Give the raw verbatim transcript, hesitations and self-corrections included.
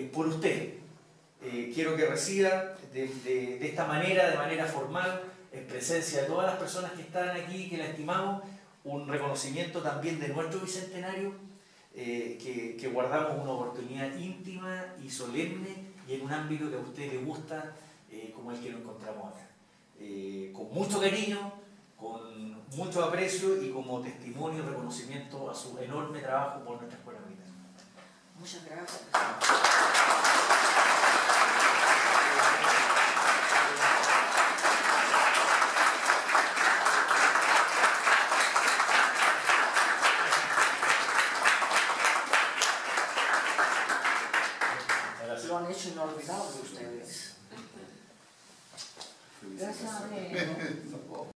eh, por usted. Eh, quiero que reciba de, de, de esta manera, de manera formal, en presencia de todas las personas que están aquí, que la estimamos, un reconocimiento también de nuestro bicentenario, eh, que, que guardamos una oportunidad íntima y solemne y en un ámbito que a usted le gusta, eh, como el que nos encontramos acá. Eh, con mucho cariño, con mucho aprecio y como testimonio y reconocimiento a su enorme trabajo por nuestra escuela militar. Muchas gracias. Lo han hecho inolvidable ustedes. Gracias a